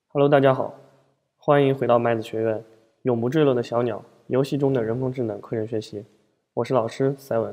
Hello，大家好，欢迎回到麦子学院，永不坠落的小鸟，游戏中的人工智能课程学习。我是老师 Seven。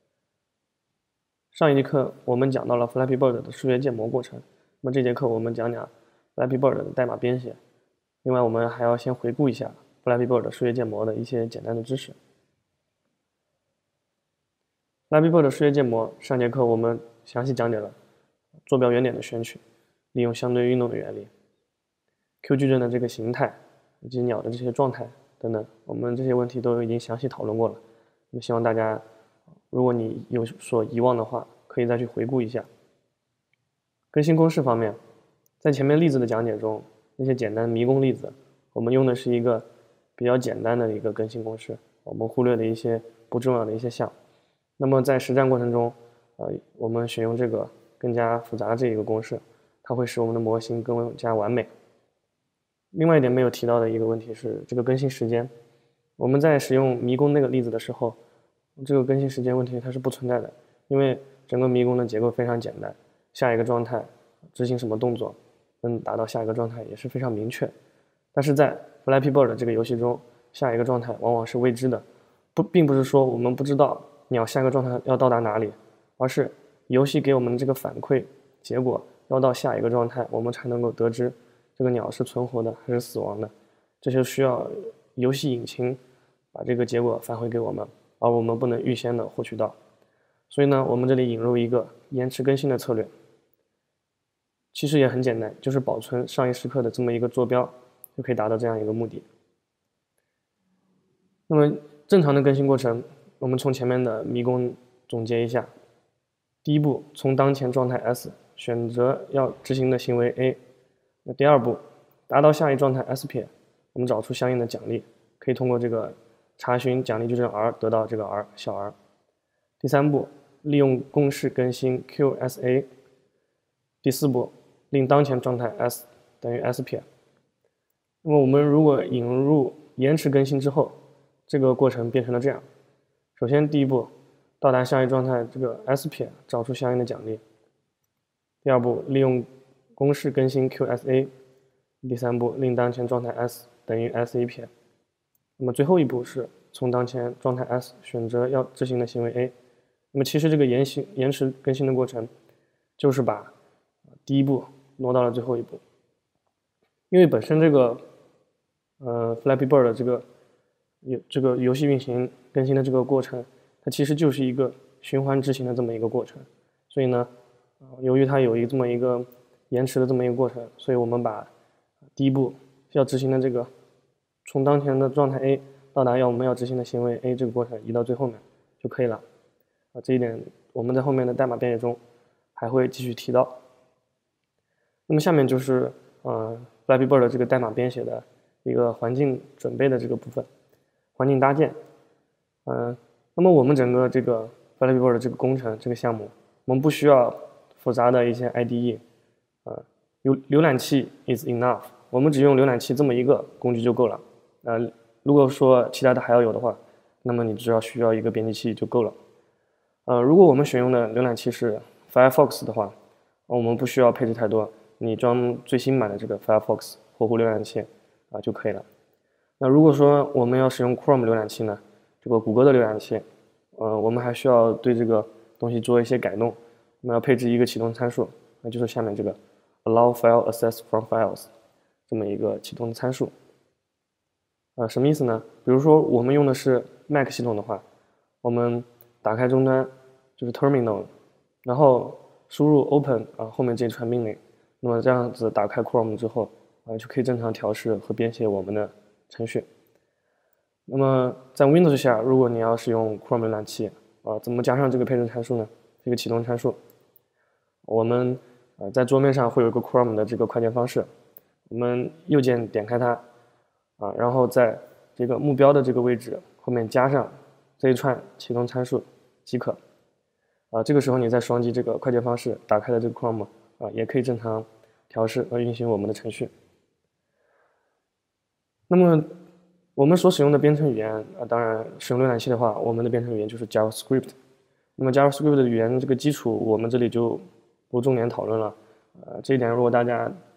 上一节课我们讲到了 Flappy Bird 的数学建模过程，那么这节课我们讲讲 Flappy Bird 的代码编写。另外，我们还要先回顾一下 Flappy Bird 数学建模的一些简单的知识。Flappy Bird 数学建模，上节课我们详细讲解了坐标原点的选取，利用相对运动的原理。Q 矩阵的这个形态，以及鸟的这些状态等等，我们这些问题都已经详细讨论过了。那么希望大家，如果你有所遗忘的话，可以再去回顾一下。更新公式方面，在前面例子的讲解中，那些简单迷宫例子，我们用的是一个比较简单的一个更新公式，我们忽略了一些不重要的一些项。那么在实战过程中，我们选用这个更加复杂的这一个公式，它会使我们的模型更加完美。另外一点没有提到的一个问题是这个更新时间。我们在使用迷宫那个例子的时候，这个更新时间问题它是不存在的，因为整个迷宫的结构非常简单，下一个状态执行什么动作，达到下一个状态也是非常明确。但是在 Flappy Bird 这个游戏中，下一个状态往往是未知的，并不是说我们不知道鸟下一个状态要到达哪里，而是游戏给我们的这个反馈结果要到下一个状态，我们才能够得知这个鸟是存活的还是死亡的，这就需要游戏引擎把这个结果返回给我们，而我们不能预先的获取到。所以呢，我们这里引入一个延迟更新的策略，其实也很简单，就是保存上一时刻的这么一个坐标，就可以达到这样一个目的。那么正常的更新过程，我们从前面的迷宫总结一下。第一步，从当前状态 S 选择要执行的行为 A。那第二步，达到下一状态 S 撇，我们找出相应的奖励，可以通过这个查询奖励矩阵 R 得到这个 R 小 r。第三步，利用公式更新 QSA。第四步，令当前状态 S 等于 S 撇。那么我们如果引入延迟更新之后，这个过程变成了这样：首先第一步，到达下一状态这个 S 撇，找出相应的奖励。第二步，利用公式更新 QSA。第三步，令当前状态 S 等于 SA 撇。那么最后一步是从当前状态 S 选择要执行的行为 A。那么其实这个延迟更新的过程，就是把第一步挪到了最后一步。因为本身这个Flappy Bird 的这个游戏运行更新的这个过程，它其实就是一个循环执行的这么一个过程。所以呢，由于它有这么一个延迟的这么一个过程，所以我们把第一步要执行的这个从当前的状态 A 到达我们要执行的行为 A 这个过程移到最后面就可以了。这一点我们在后面的代码编写中还会继续提到。那么下面就是Flappy Bird 的这个代码编写的一个环境准备的这个部分，环境搭建。那么我们整个这个 Flappy Bird 的这个工程这个项目，我们不需要复杂的一些 IDE，有浏览器 is enough， 我们只用浏览器这么一个工具就够了。如果说其他的还要有的话，那么你只要需要一个编辑器就够了。如果我们选用的浏览器是 Firefox 的话，我们不需要配置太多，你装最新版的这个 Firefox 火狐浏览器就可以了。那如果说我们要使用 Chrome 浏览器呢，这个谷歌的浏览器，我们还需要对这个东西做一些改动，我们要配置一个启动参数，那就是下面这个 allow file access from files 这么一个启动参数。什么意思呢？比如说我们用的是 Mac 系统的话，我们打开终端就是 terminal， 然后输入 open 后面这一串命令，那么这样子打开 Chrome 之后就可以正常调试和编写我们的程序。那么在 Windows 下，如果你要使用 Chrome 浏览器怎么加上这个配置参数呢？这个启动参数，我们在桌面上会有一个 Chrome 的这个快捷方式，我们右键点开它然后在这个目标的这个位置后面加上这一串启动参数即可。这个时候你再双击这个快捷方式打开的这个 Chrome 也可以正常调试和运行我们的程序。那么我们所使用的编程语言当然使用浏览器的话，我们的编程语言就是 JavaScript。那么 JavaScript 的语言这个基础我们这里就不重点讨论了。这一点如果大家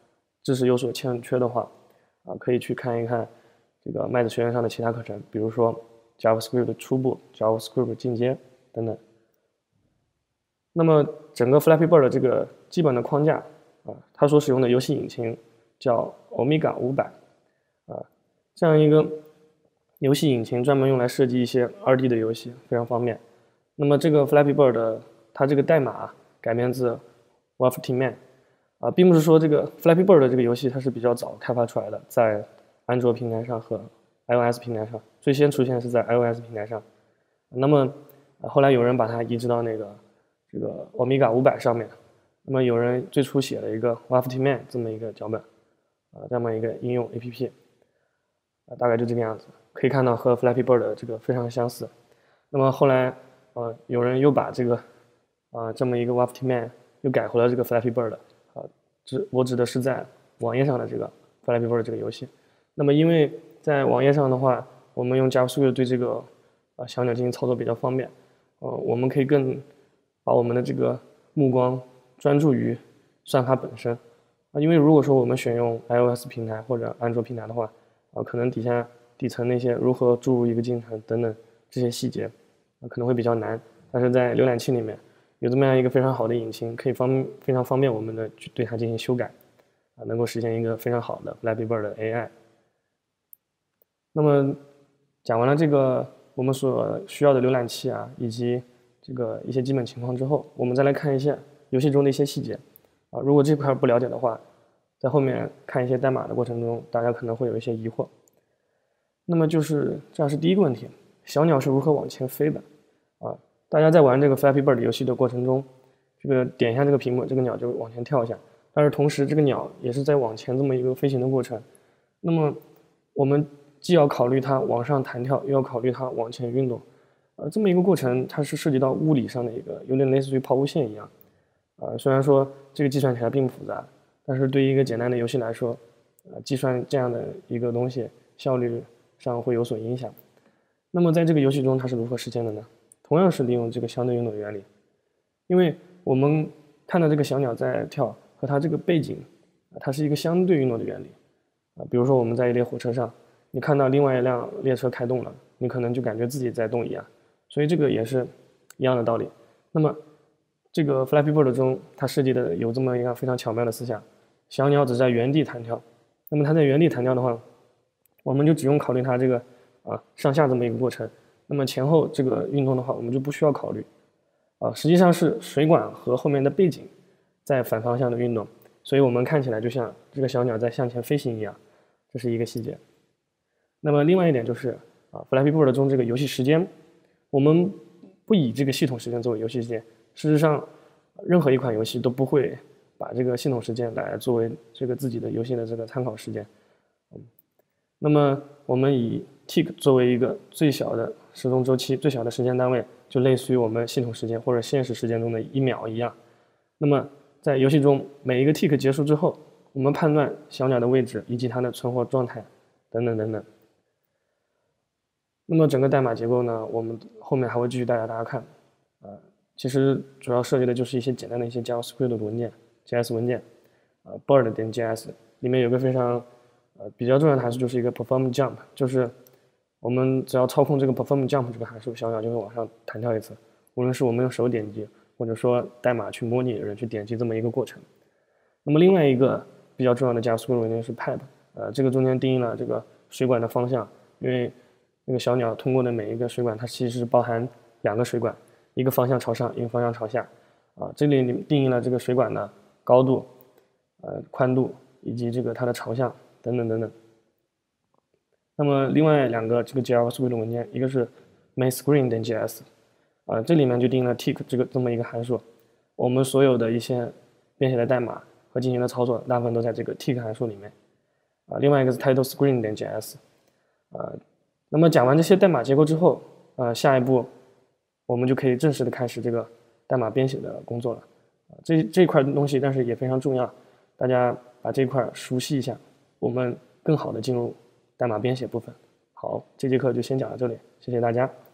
知识有所欠缺的话，可以去看一看这个麦子学院上的其他课程，比如说 JavaScript 初步、JavaScript 进阶等等。那么整个 Flappy Bird 的这个基本的框架它所使用的游戏引擎叫 Omega 500这样一个游戏引擎专门用来设计一些2D 的游戏，非常方便。那么这个 Flappy Bird 它这个代码改编自 Wolfteam Man并不是说这个 Flappy Bird 的这个游戏它是比较早开发出来的，在安卓平台上和 iOS 平台上，最先出现是在 iOS 平台上。那么后来有人把它移植到这个 Omega 500上面，那么有人最初写了一个 Wolfteam Man 这么一个脚本这么一个应用 APP大概就这个样子，可以看到和 Flappy Bird 的这个非常相似。那么后来有人又把这个这么一个 Wolfteam Man 又改回了这个 Flappy Bird 我指的是在网页上的这个 Flappy Bird 这个游戏。那么因为在网页上的话，我们用 JavaScript 对这个小鸟进行操作比较方便，我们可以更把我们的这个目光专注于算法本身因为如果说我们选用 iOS 平台或者安卓平台的话可能底层那些如何注入一个进程等等这些细节可能会比较难，但是在浏览器里面有这么样一个非常好的引擎，可以非常方便我们的去对它进行修改能够实现一个非常好的 Flappy Bird 的 AI。那么讲完了这个我们所需要的浏览器以及这个一些基本情况之后，我们再来看一下游戏中的一些细节如果这块不了解的话，在后面看一些代码的过程中，大家可能会有一些疑惑。那么这是第一个问题，小鸟是如何往前飞的大家在玩这个 Flappy Bird 游戏的过程中，这个点一下这个屏幕，这个鸟就往前跳一下，但是同时这个鸟也是在往前这么一个飞行的过程。那么我们既要考虑它往上弹跳，又要考虑它往前运动这么一个过程，它是涉及到物理上的一个有点类似于抛物线一样虽然说这个计算起来并不复杂，但是对于一个简单的游戏来说计算这样的一个东西效率上会有所影响。那么在这个游戏中它是如何实现的呢？同样是利用这个相对运动原理，因为我们看到这个小鸟在跳和它这个背景它是一个相对运动的原理比如说我们在一列火车上，你看到另外一辆列车开动了，你可能就感觉自己在动一样，所以这个也是一样的道理。那么这个 Flappy Bird 中它设计的有这么一个非常巧妙的思想，小鸟只在原地弹跳，那么它在原地弹跳的话，我们就只用考虑它这个上下这么一个过程，那么前后这个运动的话我们就不需要考虑实际上是水管和后面的背景在反方向的运动，所以我们看起来就像这个小鸟在向前飞行一样，这是一个细节。那么另外一点就是Flappy Bird 中这个游戏时间，我们不以这个系统时间作为游戏时间，事实上任何一款游戏都不会把这个系统时间来作为这个自己的游戏的这个参考时间那么我们以 tick 作为一个最小的时钟周期，最小的时间单位，就类似于我们系统时间或者现实时间中的1秒一样。那么在游戏中每一个 tick 结束之后，我们判断小鸟的位置以及它的存活状态等等等等。那么整个代码结构呢，我们后面还会继续带大家看其实主要涉及的就是一些简单的一些 JavaScript 的文件 JS 文件bird.js 里面有个非常比较重要的函数，就是一个 perform jump， 就是我们只要操控这个 perform jump 这个函数，小鸟就会往上弹跳一次，无论是我们用手点击或者说代码去模拟人去点击这么一个过程。那么另外一个比较重要的 JavaScript 文件是 pipe， 这个中间定义了这个水管的方向，因为那个小鸟通过的每一个水管它其实是包含2个水管，一个方向朝上，一个方向朝下这里定义了这个水管的高度宽度以及这个它的朝向等等等等。那么另外2个这个 JavaScript 的文件，一个是 MainScreen.js 这里面就定了 tick 这么一个函数，我们所有的一些编写的代码和进行的操作大部分都在这个 tick 函数里面另外一个是 TitleScreen.js 那么讲完这些代码结构之后下一步我们就可以正式的开始这个代码编写的工作了这一块东西但是也非常重要，大家把这一块熟悉一下，我们更好的进入代码编写部分。好，这节课就先讲到这里，谢谢大家。